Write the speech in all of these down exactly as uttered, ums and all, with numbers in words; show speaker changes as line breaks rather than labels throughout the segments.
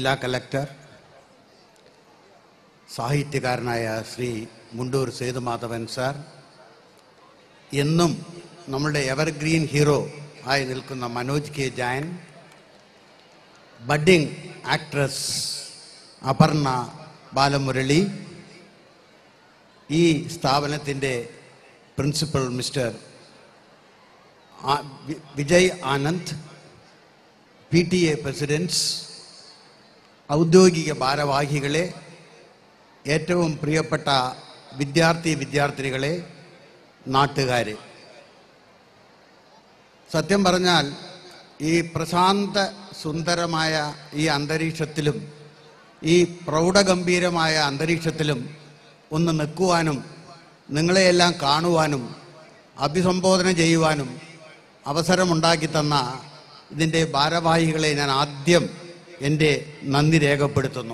ജില്ലാ കളക്ടർ, സാഹിത്യകാരനായ ശ്രീ മുണ്ടൂർ സേതുമാധവൻ സാർ, എന്നും നമ്മളുടെ എവർഗ്രീൻ ഹീറോ ആയി നിൽക്കുന്ന Manoj K Jayan, budding actress Aparna Balamurali, ഈ സ്ഥാപനത്തിൻ്റെ principal mister Vijay Anand, P T A presidents, ഔദ്യോഗിക ഭാരവാഹികളെ, ഏറ്റവും പ്രിയപ്പെട്ട വിദ്യാർത്ഥി വിദ്യാർത്ഥിനികളെ, നാട്ടുകാരെ, സത്യം പറഞ്ഞാൽ ഈ പ്രശാന്ത സുന്ദരമായ ഈ അന്തരീക്ഷത്തിലും ഈ പ്രൗഢഗംഭീരമായ അന്തരീക്ഷത്തിലും ഒന്ന് നിൽക്കുവാനും നിങ്ങളെയെല്ലാം കാണുവാനും അഭിസംബോധന ചെയ്യുവാനും അവസരമുണ്ടാക്കി തന്ന ഇതിൻ്റെ ഭാരവാഹികളെ ഞാൻ ആദ്യം എൻ്റെ നന്ദി രേഖപ്പെടുത്തുന്നു.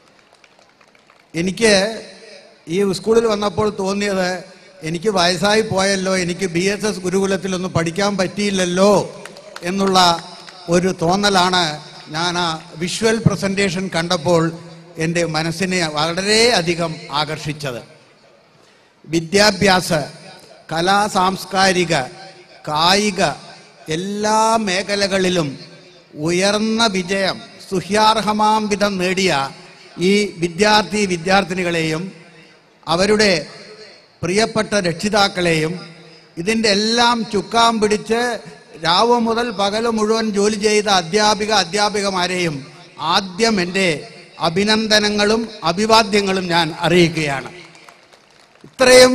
എനിക്ക് ഈ സ്കൂളിൽ വന്നപ്പോൾ തോന്നിയത്, എനിക്ക് വയസ്സായി പോയല്ലോ, എനിക്ക് ബി എസ് എസ് ഗുരുകുലത്തിലൊന്നും പഠിക്കാൻ പറ്റിയില്ലല്ലോ എന്നുള്ള ഒരു തോന്നലാണ് ഞാൻ ആ വിഷ്വൽ പ്രസൻറ്റേഷൻ കണ്ടപ്പോൾ എൻ്റെ മനസ്സിനെ വളരെയധികം ആകർഷിച്ചത്. വിദ്യാഭ്യാസ, കലാ, സാംസ്കാരിക, കായിക എല്ലാ മേഖലകളിലും ഉയർന്ന വിജയം സുഹ്യാർഹമാം വിധം നേടിയ ഈ വിദ്യാർത്ഥി വിദ്യാർത്ഥിനികളെയും അവരുടെ പ്രിയപ്പെട്ട രക്ഷിതാക്കളെയും ഇതിൻ്റെ എല്ലാം ചുക്കാൻ പിടിച്ച് രാവ് മുതൽ പകൽ മുഴുവൻ ജോലി ചെയ്ത അധ്യാപിക അധ്യാപികമാരെയും ആദ്യം എൻ്റെ അഭിനന്ദനങ്ങളും അഭിവാദ്യങ്ങളും ഞാൻ അറിയിക്കുകയാണ്. ഇത്രയും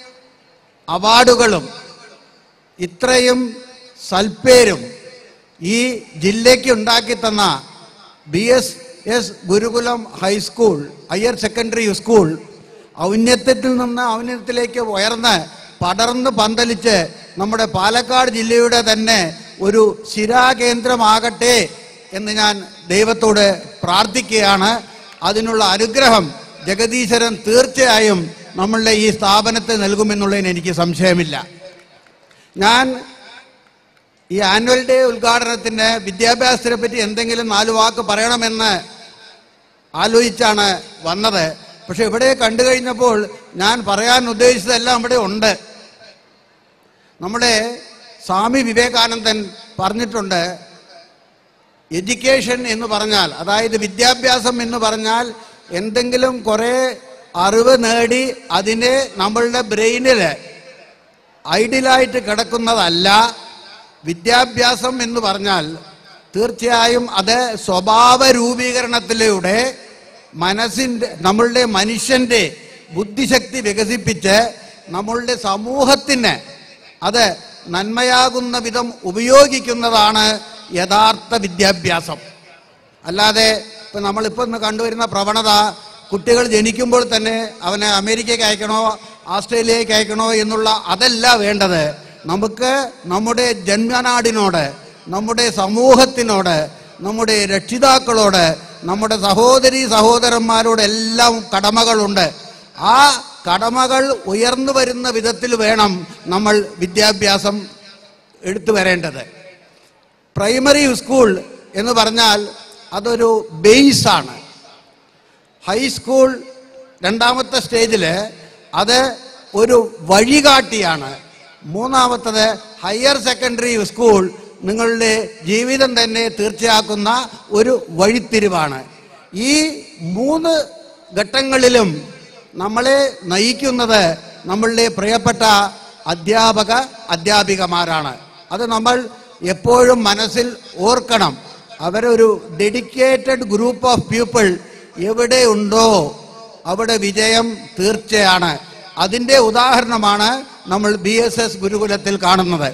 അവാർഡുകളും ഇത്രയും സൽപ്പേരും ഈ ജില്ലയ്ക്ക് ഉണ്ടാക്കി തന്ന B S S Gurukulam high school, higher secondary school ഔന്നത്യത്തിൽ നിന്ന് ഔന്നത്യത്തിലേക്ക് ഉയർന്ന് പടർന്ന് പന്തലിച്ച് നമ്മുടെ പാലക്കാട് ജില്ലയുടെ തന്നെ ഒരു ശിരാകേന്ദ്രമാകട്ടെ എന്ന് ഞാൻ ദൈവത്തോട് പ്രാർത്ഥിക്കുകയാണ്. അതിനുള്ള അനുഗ്രഹം ജഗദീശ്വരൻ തീർച്ചയായും നമ്മളുടെ ഈ സ്ഥാപനത്തെ നൽകുമെന്നുള്ളതിന് എനിക്ക് സംശയമില്ല. ഞാൻ ഈ ആനുവൽ ഡേ ഉദ്ഘാടനത്തിന് വിദ്യാഭ്യാസത്തിനെ പറ്റി എന്തെങ്കിലും നാലു വാക്ക് പറയണമെന്ന് ആലോചിച്ചാണ് വന്നത്. പക്ഷെ ഇവിടെ കണ്ടു കഴിഞ്ഞപ്പോൾ ഞാൻ പറയാൻ ഉദ്ദേശിച്ചതെല്ലാം ഇവിടെ ഉണ്ട്. നമ്മുടെ സ്വാമി വിവേകാനന്ദൻ പറഞ്ഞിട്ടുണ്ട്, എഡ്യൂക്കേഷൻ എന്ന് പറഞ്ഞാൽ, അതായത് വിദ്യാഭ്യാസം എന്ന് പറഞ്ഞാൽ എന്തെങ്കിലും കുറേ അറിവ് നേടി അതിനെ നമ്മളുടെ ബ്രെയിനിൽ ഐഡിയലായിട്ട് കിടക്കുന്നതല്ല. വിദ്യാഭ്യാസം എന്ന് പറഞ്ഞാൽ തീർച്ചയായും അത് സ്വഭാവ രൂപീകരണത്തിലൂടെ മനസ്സിൻ്റെ, നമ്മളുടെ മനുഷ്യൻ്റെ ബുദ്ധിശക്തി വികസിപ്പിച്ച് നമ്മളുടെ സമൂഹത്തിന് അത് നന്മയാകുന്ന വിധം ഉപയോഗിക്കുന്നതാണ് യഥാർത്ഥ വിദ്യാഭ്യാസം. അല്ലാതെ ഇപ്പം നമ്മളിപ്പോൾ ഇന്ന് കണ്ടുവരുന്ന പ്രവണത, കുട്ടികൾ ജനിക്കുമ്പോൾ തന്നെ അവനെ അമേരിക്കയ്ക്ക് അയക്കണോ ഓസ്ട്രേലിയയ്ക്ക് അയക്കണോ എന്നുള്ള അതല്ല വേണ്ടത്. നമുക്ക് നമ്മുടെ ജന്മനാടിനോട്, നമ്മുടെ സമൂഹത്തിനോട്, നമ്മുടെ രക്ഷിതാക്കളോട്, നമ്മുടെ സഹോദരി സഹോദരന്മാരോടെല്ലാം കടമകളുണ്ട്. ആ കടമകൾ ഉയർന്നു വരുന്ന വിധത്തിൽ വേണം നമ്മൾ വിദ്യാഭ്യാസം എടുത്തു വരേണ്ടത്. പ്രൈമറി സ്കൂൾ എന്ന് പറഞ്ഞാൽ അതൊരു ബേസാണ്. ഹൈസ്കൂൾ രണ്ടാമത്തെ സ്റ്റേജിൽ അത് ഒരു വഴികാട്ടിയാണ്. മൂന്നാമത്തത് ഹയർ സെക്കൻഡറി സ്കൂൾ നിങ്ങളുടെ ജീവിതം തന്നെ തീർച്ചയാക്കുന്ന ഒരു വഴിത്തിരിവാണ്. ഈ മൂന്ന് ഘട്ടങ്ങളിലും നമ്മളെ നയിക്കുന്നത് നമ്മളുടെ പ്രിയപ്പെട്ട അധ്യാപക അധ്യാപികമാരാണ്. അത് നമ്മൾ എപ്പോഴും മനസ്സിൽ ഓർക്കണം. അവരൊരു ഡെഡിക്കേറ്റഡ് ഗ്രൂപ്പ് ഓഫ് പീപ്പിൾ എവിടെ ഉണ്ടോ അവിടെ വിജയം തീർച്ചയാണ്. അതിൻ്റെ ഉദാഹരണമാണ് നമ്മൾ ബി എസ് എസ് ഗുരുകുലത്തിൽ കാണുന്നത്.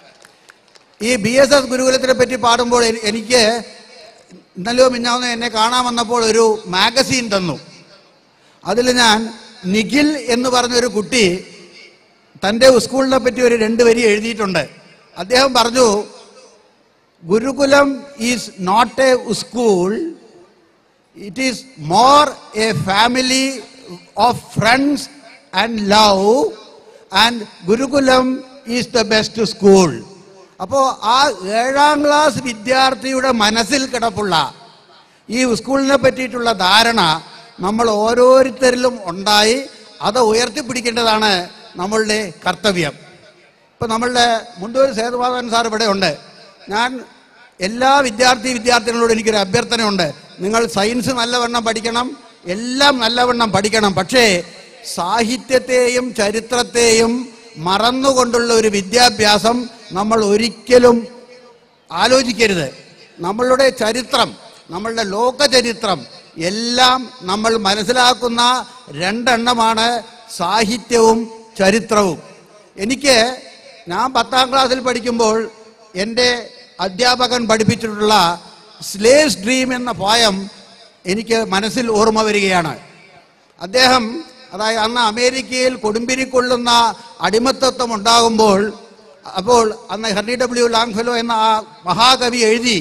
ഈ ബി എസ് എസ് ഗുരുകുലത്തിനെ പറ്റി പാടുമ്പോൾ എനിക്ക് ഇന്നലെയോ മിഞ്ഞാന്നോ എന്നെ കാണാൻ വന്നപ്പോൾ ഒരു മാഗസീൻ തന്നു. അതിൽ ഞാൻ നിഖിൽ എന്ന് പറഞ്ഞൊരു കുട്ടി തൻ്റെ സ്കൂളിനെ പറ്റി ഒരു രണ്ട് വരി എഴുതിയിട്ടുണ്ട്. അദ്ദേഹം പറഞ്ഞു, Gurukulam is not a school, it is more a family of friends and love and Gurukulam is the best school. അപ്പോൾ ആ ഏഴാം ക്ലാസ് വിദ്യാർത്ഥിയുടെ മനസ്സിൽ കിടപ്പുള്ള ഈ സ്കൂളിനെ പറ്റിയിട്ടുള്ള ധാരണ നമ്മൾ ഓരോരുത്തരിലും ഉണ്ടായി അത് ഉയർത്തിപ്പിടിക്കേണ്ടതാണ് നമ്മളുടെ കർത്തവ്യം. ഇപ്പം നമ്മളുടെ മുണ്ടൂർ സേതുമാധവൻ സാർ ഇവിടെ ഉണ്ട്. ഞാൻ എല്ലാ വിദ്യാർത്ഥി വിദ്യാർത്ഥികളോടും എനിക്കൊരു അഭ്യർത്ഥനയുണ്ട്. നിങ്ങൾ സയൻസ് നല്ലവണ്ണം പഠിക്കണം, എല്ലാം നല്ലവണ്ണം പഠിക്കണം. പക്ഷേ സാഹിത്യത്തെയും ചരിത്രത്തെയും മറന്നുകൊണ്ടുള്ള ഒരു വിദ്യാഭ്യാസം നമ്മൾ ഒരിക്കലും ആലോചിക്കരുത്. നമ്മളുടെ ചരിത്രം, നമ്മളുടെ ലോകചരിത്രം എല്ലാം നമ്മൾ മനസ്സിലാക്കുന്ന രണ്ടെണ്ണമാണ് സാഹിത്യവും ചരിത്രവും. എനിക്ക് ഞാൻ പത്താം ക്ലാസ്സിൽ പഠിക്കുമ്പോൾ എൻ്റെ അധ്യാപകൻ പഠിപ്പിച്ചിട്ടുള്ള സ്ലേവ്സ് ഡ്രീം എന്ന പോയം എനിക്ക് മനസ്സിൽ ഓർമ്മ വരികയാണ്. അദ്ദേഹം, അതായത് അന്ന് അമേരിക്കയിൽ കൊടുമ്പിരിക്കൊള്ളുന്ന അടിമത്തത്വം ഉണ്ടാകുമ്പോൾ, അപ്പോൾ അന്ന് ഹെൻറി ഡബ്ല്യു ലോങ്ഫെല്ലോ എന്ന ആ മഹാകവി എഴുതി,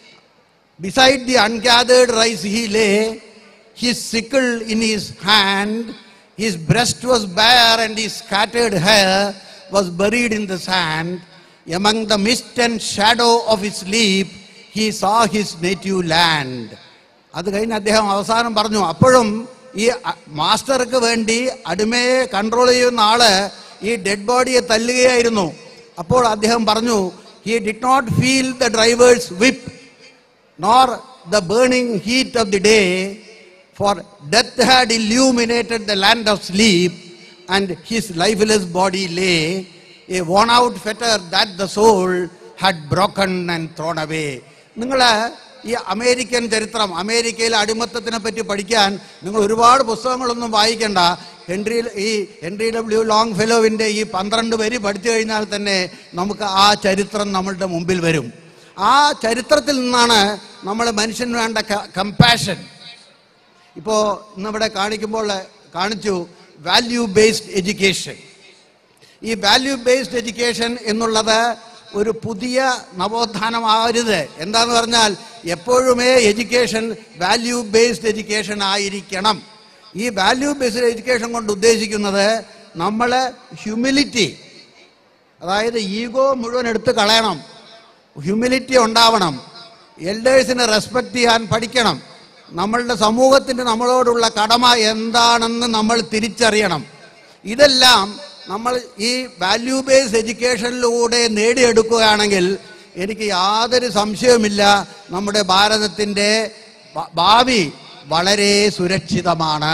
beside the ungathered rice he lay, his sickle in his hand, his breast was bare and his scattered hair was buried in the sand. Among the mist and shadow of his sleep, he saw his native land. അത് കഴിഞ്ഞ് അദ്ദേഹം അവസാനം പറഞ്ഞു, അപ്പോഴും ഈ മാസ്റ്റർക്ക് വേണ്ടി അടിമയെ control ചെയ്യുന്ന ആള് ഈ ഡെഡ് ബോഡിയെ തല്ലുകയായിരുന്നു. അപ്പോൾ അദ്ദേഹം പറഞ്ഞു, he did not feel the driver's whip nor the burning heat of the day, for death had illuminated the land of sleep, and his lifeless body lay, a worn out fetter that the soul had broken and thrown away. നിങ്ങൾ ഈ American ചരിത്രം, അമേരിക്കയിലെ അടിമത്തത്തിനെ പറ്റി പഠിക്കാൻ നിങ്ങൾ ഒരുപാട് പുസ്തകങ്ങളൊന്നും വായിക്കേണ്ട. Henry ഈ ഹെൻറി ഡബ്ല്യു ലോങ് ഫെലോവിൻ്റെ ഈ പന്ത്രണ്ട് വരി പഠിച്ചു കഴിഞ്ഞാൽ തന്നെ നമുക്ക് ആ ചരിത്രം നമ്മളുടെ മുമ്പിൽ വരും. ആ ചരിത്രത്തിൽ നിന്നാണ് നമ്മൾ മനുഷ്യന് വേണ്ട കമ്പാഷൻ. ഇപ്പോൾ ഇന്നിവിടെ കാണിക്കുമ്പോൾ കാണിച്ചു വാല്യൂ ബേസ്ഡ് എഡ്യൂക്കേഷൻ. ഈ വാല്യൂ ബേസ്ഡ് എഡ്യൂക്കേഷൻ എന്നുള്ളത് ഒരു പുതിയ നവോത്ഥാനമാവരുത്. എന്താന്ന് പറഞ്ഞാൽ എപ്പോഴുമേ എഡ്യൂക്കേഷൻ വാല്യൂ ബേസ്ഡ് എഡ്യൂക്കേഷൻ ആയിരിക്കണം. ഈ വാല്യൂ ബേസ്ഡ് എഡ്യൂക്കേഷൻ കൊണ്ട് ഉദ്ദേശിക്കുന്നത് നമ്മൾ ഹ്യൂമിലിറ്റി, അതായത് ഈഗോ മുഴുവൻ എടുത്ത് കളയണം, ഹ്യൂമിലിറ്റി ഉണ്ടാവണം, എൽഡേഴ്സിനെ റെസ്പെക്ട് ചെയ്യാൻ പഠിക്കണം, നമ്മളുടെ സമൂഹത്തിൻ്റെ നമ്മളോടുള്ള കടമ എന്താണെന്ന് നമ്മൾ തിരിച്ചറിയണം. ഇതെല്ലാം നമ്മൾ ഈ വാല്യൂ ബേസ്ഡ് എഡ്യൂക്കേഷനിലൂടെ നേടിയെടുക്കുകയാണെങ്കിൽ എനിക്ക് യാതൊരു സംശയവുമില്ല നമ്മുടെ ഭാരതത്തിൻ്റെ ഭാവി വളരെ സുരക്ഷിതമാണ്.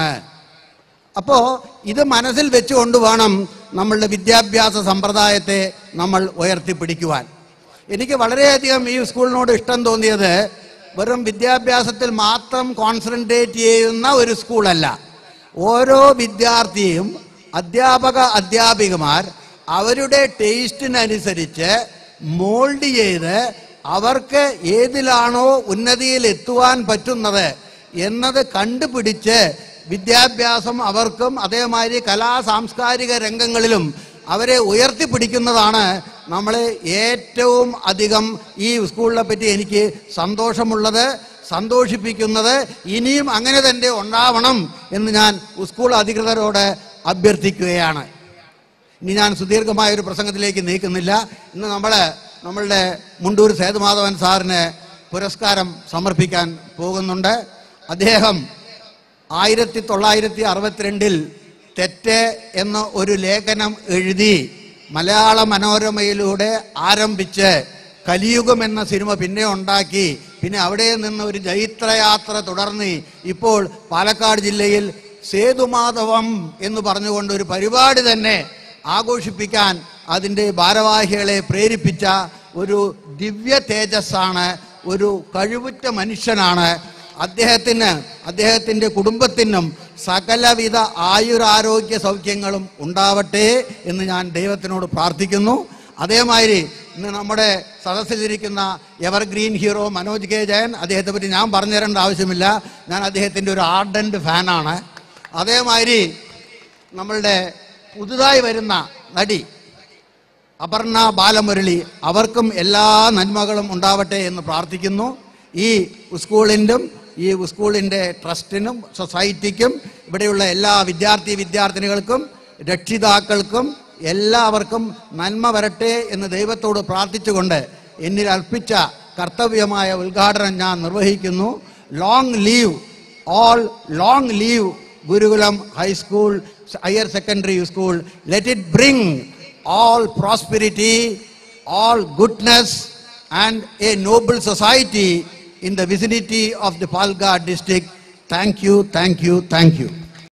അപ്പോൾ ഇത് മനസ്സിൽ വെച്ചുകൊണ്ട് വേണം നമ്മളുടെ വിദ്യാഭ്യാസ സമ്പ്രദായത്തെ നമ്മൾ ഉയർത്തിപ്പിടിക്കുവാൻ. എനിക്ക് വളരെയധികം ഈ സ്കൂളിനോട് ഇഷ്ടം തോന്നിയത് വെറും വിദ്യാഭ്യാസത്തിൽ മാത്രം കോൺസെൻട്രേറ്റ് ചെയ്യുന്ന ഒരു സ്കൂളല്ല. ഓരോ വിദ്യാർത്ഥിയും അധ്യാപക അധ്യാപികമാർ അവരുടെ ടേസ്റ്റിനനുസരിച്ച് മോൾഡ് ചെയ്ത് അവർക്ക് ഏതിലാണോ ഉന്നതിയിൽ എത്തുവാൻ പറ്റുന്നത് എന്നത് കണ്ടുപിടിച്ച് വിദ്യാഭ്യാസം അവർക്കും അതേമാതിരി കലാ സാംസ്കാരിക രംഗങ്ങളിലും അവരെ ഉയർത്തിപ്പിടിക്കുന്നതാണ് നമ്മൾ ഏറ്റവും അധികം ഈ സ്കൂളിനെ പറ്റി എനിക്ക് സന്തോഷമുള്ളത്, സന്തോഷിപ്പിക്കുന്നത്. ഇനിയും അങ്ങനെ തന്നെ ഉണ്ടാവണം എന്ന് ഞാൻ സ്കൂൾ അധികൃതരോട് അഭ്യർത്ഥിക്കുകയാണ്. ഇനി ഞാൻ സുദീർഘമായ ഒരു പ്രസംഗത്തിലേക്ക് നീക്കുന്നില്ല. ഇന്ന് നമ്മൾ നമ്മളുടെ മുണ്ടൂർ സേതുമാധവൻ സാറിന് പുരസ്കാരം സമർപ്പിക്കാൻ പോകുന്നുണ്ട്. അദ്ദേഹം ആയിരത്തി തൊള്ളായിരത്തി അറുപത്തിരണ്ടിൽ തെറ്റ് എന്ന ഒരു ലേഖനം എഴുതി മലയാള മനോരമയിലൂടെ ആരംഭിച്ച് കലിയുഗം എന്ന സിനിമ പിന്നെ ഉണ്ടാക്കി, പിന്നെ അവിടെ നിന്ന് ഒരു ജൈത്രയാത്ര തുടർന്ന് ഇപ്പോൾ പാലക്കാട് ജില്ലയിൽ സേതുമാധവം എന്ന് പറഞ്ഞുകൊണ്ട് ഒരു പരിപാടി തന്നെ ആഘോഷിപ്പിക്കാൻ അതിൻ്റെ ഭാരവാഹികളെ പ്രേരിപ്പിച്ച ഒരു ദിവ്യ തേജസ്സാണ്, ഒരു കഴിവുറ്റ മനുഷ്യനാണ്. അദ്ദേഹത്തിന് അദ്ദേഹത്തിൻ്റെ കുടുംബത്തിനും സകലവിധ ആയുരാരോഗ്യ സൗഖ്യങ്ങളും ഉണ്ടാവട്ടെ എന്ന് ഞാൻ ദൈവത്തിനോട് പ്രാർത്ഥിക്കുന്നു. അതേമാതിരി ഇന്ന് നമ്മുടെ സദസ്സിലിരിക്കുന്ന evergreen hero Manoj K Jayan, അദ്ദേഹത്തെ പറ്റി ഞാൻ പറഞ്ഞു തരേണ്ട ആവശ്യമില്ല, ഞാൻ അദ്ദേഹത്തിൻ്റെ ഒരു ആർഡൻറ്റ് ഫാനാണ്. അതേമാതിരി നമ്മളുടെ പുതുതായി വരുന്ന നടി അപർണ ബാലമുരളി, അവർക്കും എല്ലാ നന്മകളും ഉണ്ടാവട്ടെ എന്ന് പ്രാർത്ഥിക്കുന്നു. ഈ സ്കൂളിൻ്റെ ഈ സ്കൂളിൻ്റെ ട്രസ്റ്റിനും സൊസൈറ്റിക്കും ഇവിടെയുള്ള എല്ലാ വിദ്യാർത്ഥി വിദ്യാർത്ഥിനികൾക്കും രക്ഷിതാക്കൾക്കും എല്ലാവർക്കും നന്മ വരട്ടെ എന്ന് ദൈവത്തോട് പ്രാർത്ഥിച്ചുകൊണ്ട് എന്നിൽ അർപ്പിച്ച കർത്തവ്യമായ ഉദ്ഘാടനം ഞാൻ നിർവഹിക്കുന്നു. long live, all long live Gurukulam High School, Higher Secondary School. Let it bring all prosperity, all goodness, and a noble society in the vicinity of the Palghar district. Thank you, thank you, thank you.